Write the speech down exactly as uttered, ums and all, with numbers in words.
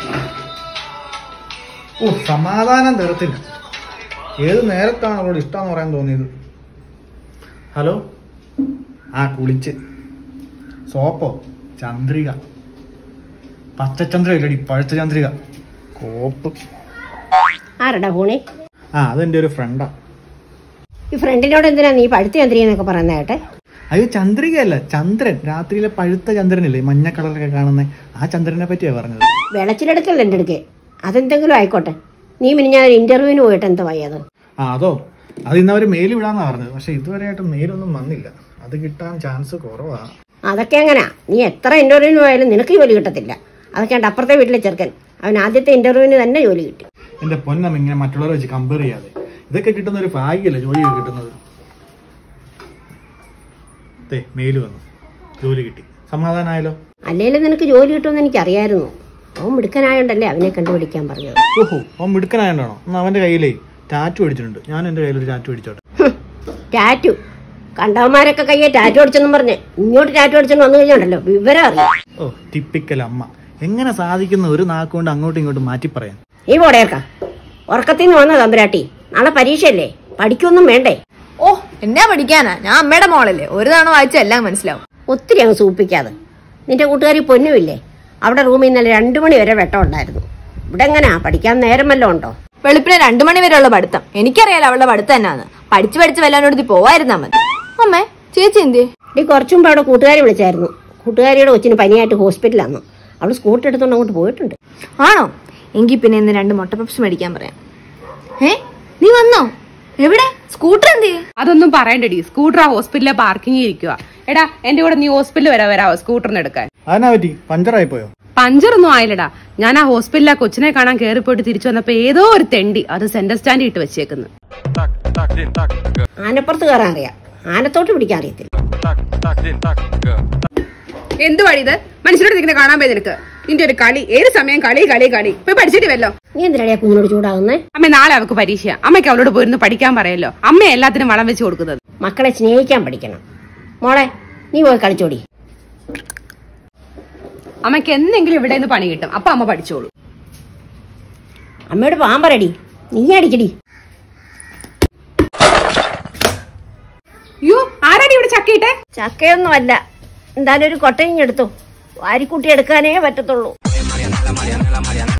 ഓ സമാധാനം തരത്തില്ല. ഏത് നേരത്താണ് അവളോട് ഇഷ്ടമെന്ന് പറയാൻ തോന്നിയത്? ഹലോ. ആ കുളിച്ച്. സോപ്പോ? ചന്ദ്രിക. പച്ചചന്ദ്രിക ഇല്ലടി, പഴുത്ത ചന്ദ്രിക. കോപ്പ്. ആരടാ ഫോണി? ആ അതെന്റെ ഒരു ഫ്രണ്ടാ. ഈ ഫ്രണ്ടിനോട് എന്തിനാ നീ പഴുത്ത ചന്ദ്രിക എന്നൊക്കെ പറയുന്ന കേട്ടെ? അത് ചന്ദ്രികയല്ല, ചന്ദ്രൻ. രാത്രിയിലെ പഴുത്ത ചന്ദ്രനില്ലേ, മഞ്ഞ കളറൊക്കെ കാണുന്നേ, ആ ചന്ദ്രനെ പറ്റിയാ പറഞ്ഞത്. വെളച്ചിലെടുക്കല്ല എൻ്റെ അടുക്കെ. അതെന്തെങ്കിലും ആയിക്കോട്ടെ. നീ പിന്നെ ഞാൻ ഇന്റർവ്യൂവിന് പോയിട്ട് എന്താ വയ്യത്? ആ അതോ, അത് ഇന്ന് അവര് മെയിൽ വിടാന്നാ പറഞ്ഞത്. പക്ഷെ ഇതുവരെയായിട്ട് മെയിലൊന്നും വന്നില്ല. അത് കിട്ടാൻ ചാൻസ് കുറവാണ്. അതൊക്കെ എങ്ങനാ? നീ എത്ര ഇന്റർവ്യൂവിന് പോയാലും നിനക്ക് ജോലി കിട്ടത്തില്ല. അതൊക്കെ ഉണ്ട് അപ്പുറത്തെ വീട്ടിലെ ചെറുക്കൻ. അവൻ ആദ്യത്തെ ഇന്റർവ്യൂവിന് തന്നെ ജോലി കിട്ടി. എന്റെ പൊന്നം, ഇങ്ങനെ മറ്റുള്ളവരെ വെച്ച് കമ്പയർ ചെയ്യാതെ. ഇതൊക്കെ കിട്ടുന്ന ഒരു ഭാഗ്യല്ലേ ജോലിയൊക്കെ കിട്ടുന്നത്. മെയിൽ വന്നു, ജോലി കിട്ടി, സമാധാനമായല്ലോ. അല്ലേലും നിനക്ക് ജോലി കിട്ടുമെന്ന് എനിക്കറിയായിരുന്നു. അവൻ മിടുക്കനായോണ്ടല്ലേ അവനെ കണ്ടുപിടിക്കാൻ പറഞ്ഞത്. ഓഹോ, അവൻ മിടുക്കനായോണ്ടാണോ? എന്നാ അവന്റെ കയ്യിലേ ടാറ്റു അടിച്ചിട്ടുണ്ട്. ഞാൻ എന്റെ കയ്യിലൊരു ടാറ്റു അടിച്ചോട്ടെ. ടാറ്റു കണ്ടവന്മാരൊക്കെ കയ്യെ ടാറ്റു അടിച്ചെന്നും പറഞ്ഞ് ഇങ്ങോട്ട് ടാറ്റു അടിച്ചെന്ന് വന്നു കഴിഞ്ഞുണ്ടല്ലോ വിവരം അറിയാം. ഓ ടിപ്പിക്കൽ അമ്മ. എങ്ങനെ സാധിക്കുന്ന ഒരു നാക്കുകൊണ്ട് അങ്ങോട്ടും ഇങ്ങോട്ടും മാറ്റി പറയാൻ? ഈ പോടേർക്ക ഉറക്കത്തിൽ നിന്ന് വന്ന തമ്പുരാട്ടി, നാളെ പരീക്ഷയല്ലേ, പഠിക്കൊന്നും വേണ്ടേ? ഓ എന്നാ പഠിക്കാനാ, ഞാൻ അമ്മയുടെ മോളല്ലേ, ഒരു തവണ വായിച്ച എല്ലാം മനസ്സിലാവും. ഒത്തിരി അങ്ങ് സൂപ്പിക്കാതെ. നിന്റെ കൂട്ടുകാരി പൊന്നുമില്ലേ, അവിടെ റൂമിൽ ഇന്നലെ രണ്ടു മണി വരെ വെട്ടം ഉണ്ടായിരുന്നു. ഇവിടെ എങ്ങനാ പഠിക്കാൻ നേരം വല്ലതും ഉണ്ടോ? വെളുപ്പിന് രണ്ടു മണി വരെ ഉള്ള പഠിത്തം. എനിക്കറിയാലോ അവളുടെ പഠിത്തം എന്നാന്ന്. പഠിച്ച് പഠിച്ച് വല്ലാനോടത്തി പോവായിരുന്നാ മതി. അമ്മേ ചേച്ചി എന്തിയെ? ഈ കുറച്ചു മുമ്പ് അവിടെ കൂട്ടുകാരി വിളിച്ചായിരുന്നു. കൂട്ടുകാരിയുടെ കൊച്ചിന് പനിയായിട്ട് ഹോസ്പിറ്റലാന്ന്. അവള് സ്കൂട്ടർ എടുത്തോണ്ട് അങ്ങോട്ട് പോയിട്ടുണ്ട്. ആണോ? എങ്കിൽ പിന്നെ ഇന്ന് രണ്ട് മുട്ട പപ്സ് മേടിക്കാൻ പറയാം. ഏ നീ വന്നോ? എവിടെ? സ്കൂട്ടർ എന്തിയെ? അതൊന്നും പറയണ്ടടി, സ്കൂട്ടർ ആ ഹോസ്പിറ്റലിലെ പാർക്കിംഗിൽ ഇരിക്കുക. എടാ എന്റെ കൂടെ നീ ഹോസ്പിറ്റലിൽ വരെ വരാവോ സ്കൂട്ടറിന് എടുക്കാൻ? അതിനാ പറ്റി, പഞ്ചറായി പോയോ? പഞ്ചറൊന്നും ആയില്ലടാ. ഞാൻ ആ ഹോസ്പിറ്റലിലെ കൊച്ചിനെ കാണാൻ കയറി പോയിട്ട് തിരിച്ചു വന്നപ്പോ ഏതോ ഒരു തെണ്ടി അത് സെന്റർ സ്റ്റാൻഡിൽ ഇട്ട് വെച്ചേക്കുന്നു. ആനപ്പുറത്ത് കയറാൻ അറിയാം, ആനത്തോട്ട് പിടിക്കാൻ അറിയത്തില്ല. എന്ത് വഴി ഇത്? മനുഷ്യരോട് നിൽക്കുന്ന കാണാൻ പോയി നിനക്ക്? നിന്റെ ഒരു കളി, ഏത് സമയം കളി കളി കളി. പോയി പഠിച്ചിട്ട് വല്ലോ. നീ എന്തിനാ കുഞ്ഞിനോട് ചൂടാകുന്നേ? അമ്മ നാളെ അവൾക്ക് പരീക്ഷ. അമ്മയ്ക്ക് അവളോട് പോയിരുന്നു പഠിക്കാൻ പറയല്ലോ. അമ്മ എല്ലാത്തിനും വളം വെച്ച് കൊടുക്കുന്നത്. മക്കളെ സ്നേഹിക്കാൻ പഠിക്കണം. മോളെ നീ പോയി കളിച്ചോടി. അമ്മയ്ക്ക് എന്തെങ്കിലും ഇവിടെ നിന്ന് പണി കിട്ടും, അപ്പൊ അമ്മ പഠിച്ചോളൂ. അമ്മയോട് പാൻ പറയടി, നീ അടിക്കടി. യോ ആരാടി ഇവിടെ ചക്കയിട്ടെ? ചക്കയൊന്നും അല്ല, എന്തായാലും ഒരു കൊട്ടയും എടുത്തു. വാരിക്കൂട്ടി എടുക്കാനേ പറ്റത്തുള്ളൂ.